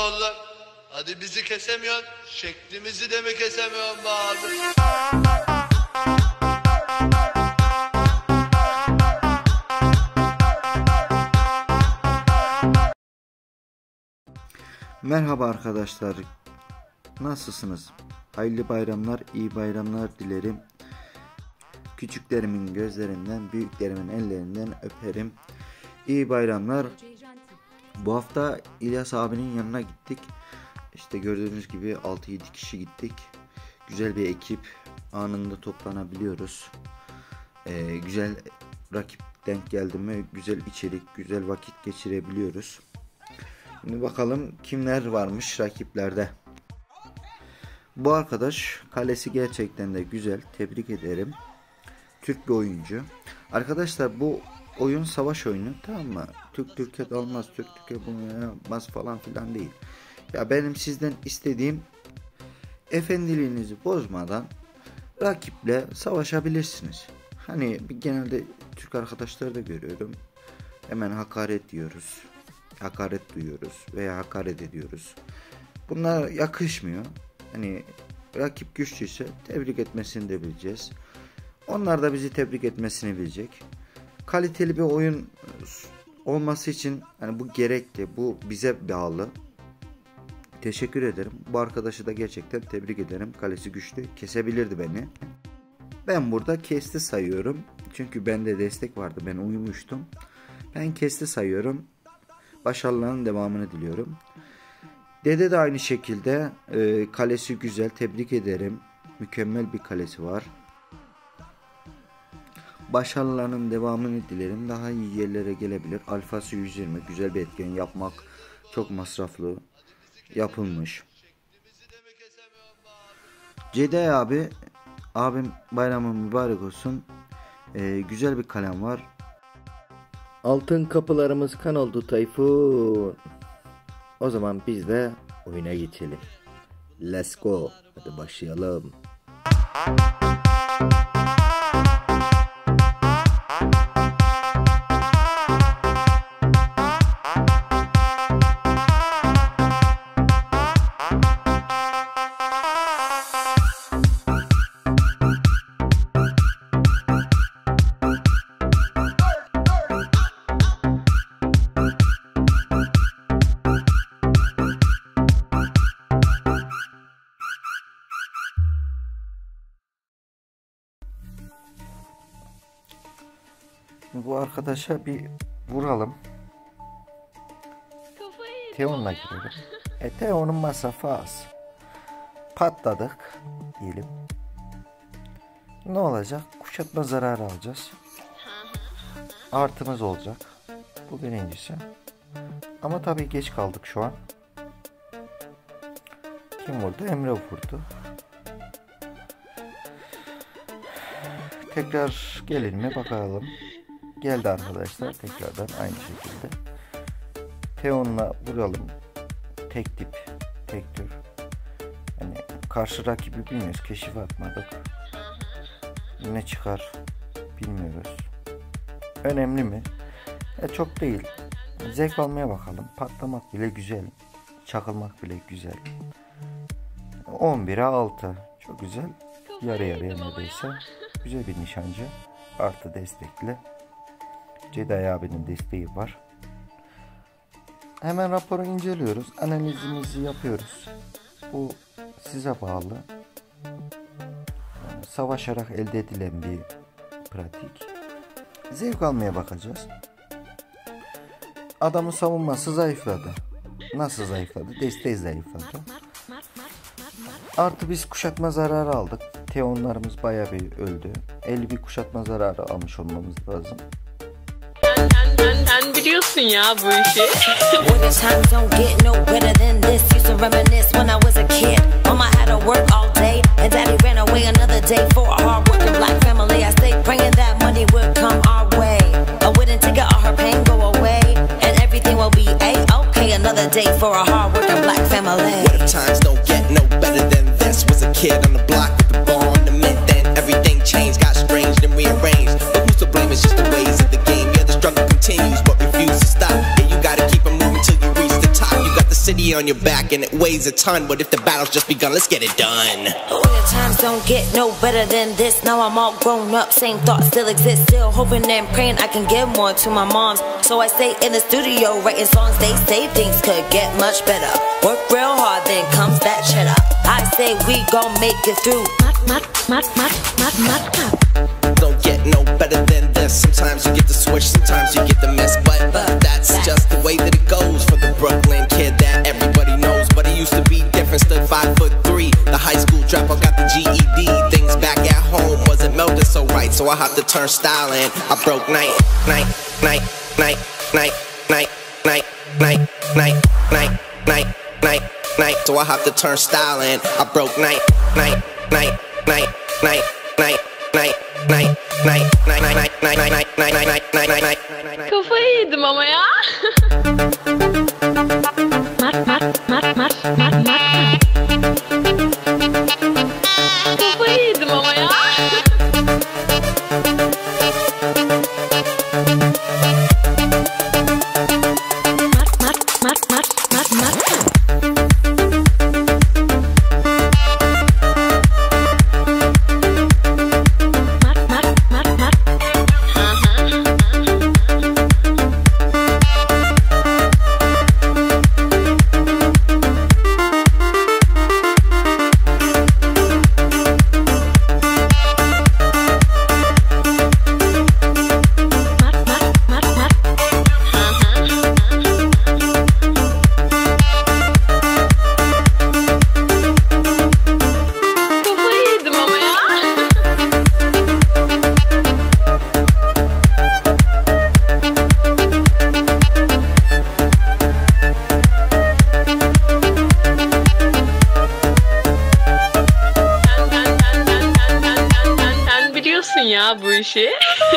oğlum. Hadi bizi kesemiyorsun, şeklimizi de mi kesemiyorsun be abi? Merhaba arkadaşlar, nasılsınız? Hayırlı bayramlar, iyi bayramlar dilerim. Küçüklerimin gözlerinden, büyüklerimin ellerinden öperim. İyi bayramlar. Bu hafta İlyas abinin yanına gittik. İşte gördüğünüz gibi 6-7 kişi gittik. Güzel bir ekip, anında toplanabiliyoruz. Güzel rakip denk geldi mi güzel içerik, güzel vakit geçirebiliyoruz. Şimdi bakalım kimler varmış rakiplerde. Bu arkadaş kalesi gerçekten de güzel. Tebrik ederim. Türk bir oyuncu. Arkadaşlar bu oyun savaş oyunu, tamam mı? Türk Türkiye olmaz, Türk Türkiye bunu yapmaz falan filan değil. Ya benim sizden istediğim efendiliğinizi bozmadan rakiple savaşabilirsiniz. Hani genelde Türk arkadaşları da görüyorum. Hemen hakaret diyoruz. Hakaret duyuyoruz veya hakaret ediyoruz. Bunlar yakışmıyor. Hani rakip güçlüyse tebrik etmesini de bileceğiz. Onlar da bizi tebrik etmesini bilecek. Kaliteli bir oyun olması için hani bu gerekli. Bu bize bağlı. Teşekkür ederim. Bu arkadaşı da gerçekten tebrik ederim. Kalesi güçlü. Kesebilirdi beni. Ben burada kesti sayıyorum. Çünkü bende destek vardı. Ben uyumuştum. Ben kesti sayıyorum. Başarılarının devamını diliyorum. Dede de aynı şekilde kalesi güzel. Tebrik ederim. Mükemmel bir kalesi var. Başarılarının devamını dilerim. Daha iyi yerlere gelebilir. Alfası 120. Güzel bir etken yapmak çok masraflı. Yapılmış. Cedi abim bayramın mübarek olsun. Güzel bir kalem var. Altın kapılarımız kan oldu Tayfun. O zaman biz de oyuna geçelim. Let's go. Hadi başlayalım. Bu arkadaşa bir vuralım. Teon'la girelim. Teon'un masrafı az. Patladık diyelim. Ne olacak? Kuşatma zararı alacağız. Artımız olacak. Bu birincisi. Ama tabii geç kaldık şu an. Kim vurdu? Emre vurdu. Tekrar gelin mi bakalım. Geldi arkadaşlar, tekrardan aynı şekilde. Teon'la vuralım. Tek tip, tek tür. Yani karşı rakibi bilmiyoruz, keşif atmadık. Ne çıkar bilmiyoruz. Önemli mi? Çok değil. Zevk almaya bakalım. Patlamak bile güzel. Çakılmak bile güzel. 11'e 6. Çok güzel. Yarı yarıya neredeyse. Güzel bir nişancı. Artı destekli. Cedi abinin desteği var. Hemen raporu inceliyoruz. Analizimizi yapıyoruz. Bu size bağlı. Yani savaşarak elde edilen bir pratik. Zevk almaya bakacağız. Adamın savunması zayıfladı. Nasıl zayıfladı? Desteği zayıfladı. Artı biz kuşatma zararı aldık. Teonlarımız bayağı bir öldü. 51 kuşatma zararı almış olmamız lazım. Sen biliyorsun ya bu işi. monkey on your back and it weighs a ton, but if the battle's just begun, let's get it done. When times don't get no better than this, now I'm all grown up, same thoughts still exist, still hoping and praying I can give more to my moms. So I stay in the studio writing songs, they say things could get much better. Work real hard, then comes that cheddar. I say we gon' make it through. Don't get no better than this. Sometimes you get the switch, sometimes you get the miss, but that's just the way that it goes for the Brooklyn kid that everybody knows. But he used to be different, stood 5'3". The high school dropout got the GED. Things back at home wasn't melted so right, so I had to turn style and I broke night. So I have to turn style and I broke night. Kafayı yedim ama ya. Kafayı yedim ama ya. Ya bu işi.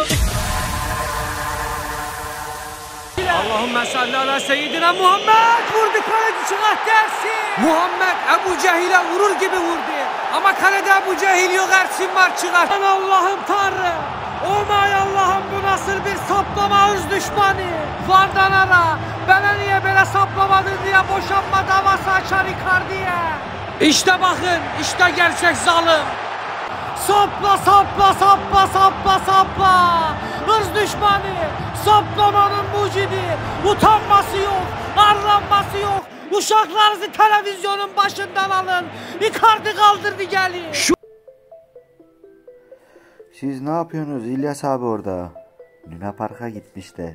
Allahümme salli ala seyyidina Muhammed. Vurdu kaleci çıkart dersin. Muhammed Ebu Cehil'e vurur gibi vurdu. Ama kalede Ebu Cehil yok, Ersin var, çıkart. Allah'ım Tanrım. Oh my Allah'ım, bu nasıl bir saplama hırs düşmanı. Vardan ara. Bana niye böyle saplamadın diye boşanma davası açar Icardi'ye. İşte bakın, işte gerçek zalim. Sapla sapla sapla sapla sapla. Hırs düşmanı, saplamanın mucidi. Utanması yok, arlanması yok. Uşaklarınızı televizyonun başından alın. Icardi kaldırdı gelin. Siz ne yapıyorsunuz İlyas abi orada? Luna Park'a gitmişler.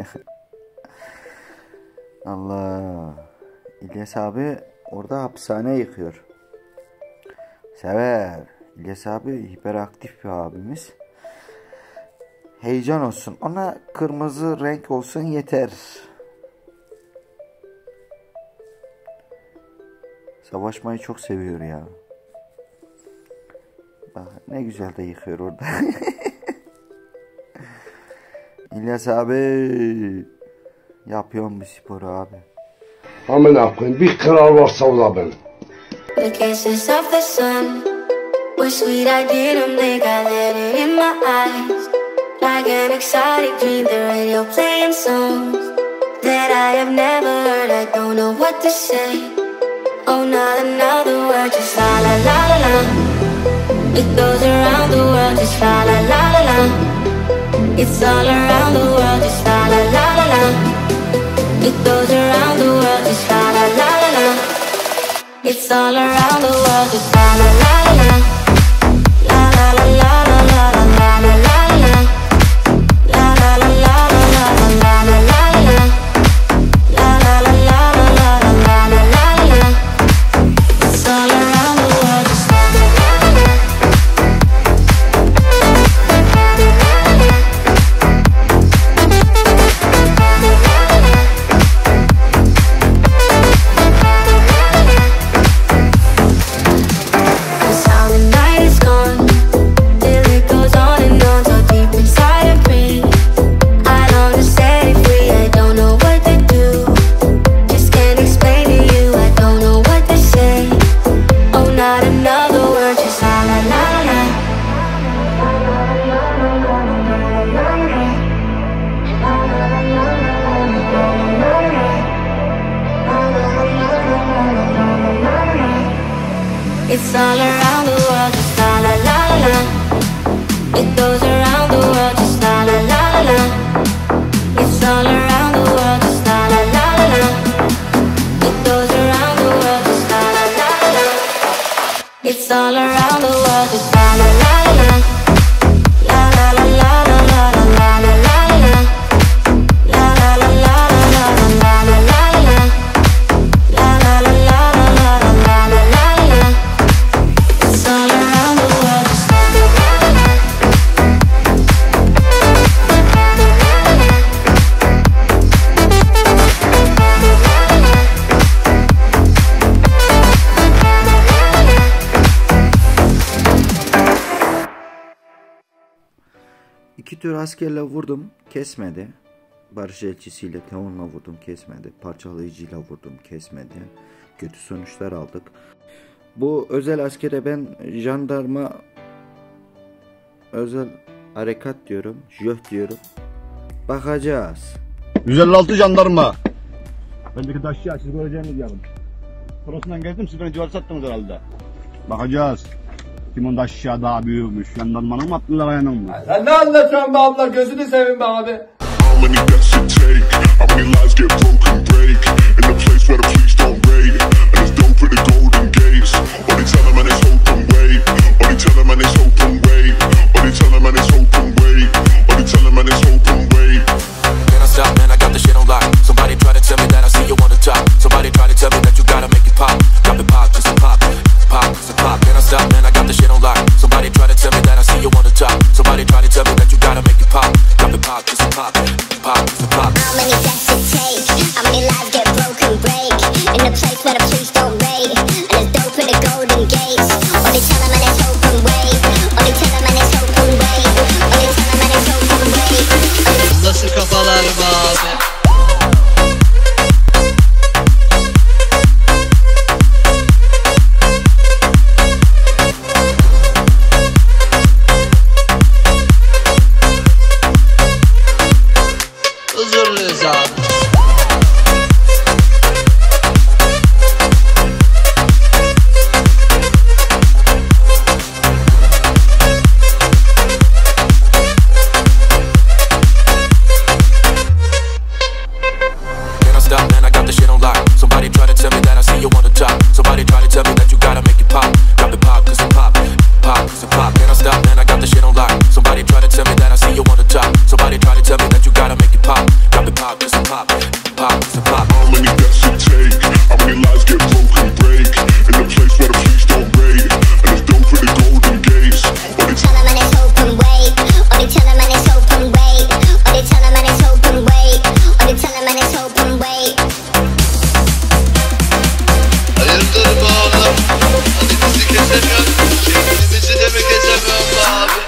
Allah. İlyas abi orada hapishane yıkıyor. Sever. İlyas abi hiperaktif bir abimiz. Heyecan olsun. Ona kırmızı renk olsun yeter. Savaşmayı çok seviyor ya. Bak ne güzel de yıkıyor orada. İlyas abi. Yapıyorum bir spor abi. Amına koyayım, bir kral varsa o da ben. The kisses of the sun were sweet, I didn't think I let it in my eyes. Like an exotic dream, the radio playing songs that I have never heard, I don't know what to say. Oh, not another word, just la la la la la. It goes around the world, just la la la la la. It's all around the world, just la la la la la. It goes around the world, just la la la la la. It's all around the world, just la la la la la. La la la la la la la la la la. La la la la la la la la la la. La la la la la la la la la la. It's all around the world, just la la la la la. The sound It's all around the world, just la la la la la. It goes around the world, just la la la la la. It's all around the world, just la la la la la. It goes around the world, just la la la la la. It's all around the world, just la la la la la. La la la la la la la la la la. La la la la la la la la la la. La la la la la la la la la. It's all around the world, just la la la la la. İki tür askerle vurdum, kesmedi. Barış elçisiyle Teon'la vurdum, kesmedi. Parçalayıcıyla vurdum, kesmedi. Kötü sonuçlar aldık. Bu özel askere ben jandarma özel harekat diyorum, jöh diyorum. Bakacağız. 156 jandarma. Bendeki taşçı siz göreceğiniz yarın. Toros'undan geldim, siz beni civarı sattınız herhalde. Bakacağız. Kimin taşçı daha büyükmüş, jandarmanın mı attılar ayağının mı? Sen ne anlatıyorsun be abla, gözünü seveyim be abi. How many deaths it take? How many lives get broken, break? In the place where the police don't raid, and it's dope for the golden gates. Only tell them and it's open way. Only tell them and it's open way. Only tell them and it's open way. Only tell them and it's open way. Can I stop, man? I got the shit on lock. Somebody try to tell me that I see you on the top. Somebody try to tell me that you gotta make it pop. Drop it pop, just a pop. Pop, just a pop. Can I stop, man? I got the shit on lock. Somebody try to tell me that I see you on the top. Somebody try to tell me that you gotta make it pop. Drop it pop, just a pop. Pop, just a pop. How many deaths it take? How many lives get broken, break? In the place where the police don't raid, and it's dope for the golden gates. Only tell them and it's open way. Only tell them and it's open way. Only tell them and it's open way. Nasıl kafalar be abi? Huzurluyuz abi. Can I stop, man? I got the shit on lock. Somebody try to tell me that I see you on the top. Somebody try to tell me that you gotta make it pop. Drop it pop, cause it pop. Pop, cause it pop. Can I stop, man? I got the shit on lock. Somebody try to tell me that I see you on the top. Somebody try to tell me that you gotta make it pop. Drop it pop, cause it pop. Pop, cause it pop. How many deaths it take? How many lives get broken, break? In the place where the police don't raid, and it's dope for the golden gates. Only Tell them and it's open way. Only tell them and it's open way. Only tell them and it's open way. Only tell them and it's open way. Hayırdır be oğlum? Hani bizi kesemiyorsun, şeklimizi de mi kesemiyorsun be abi?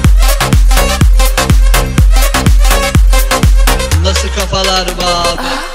Nasıl kafalar be abi?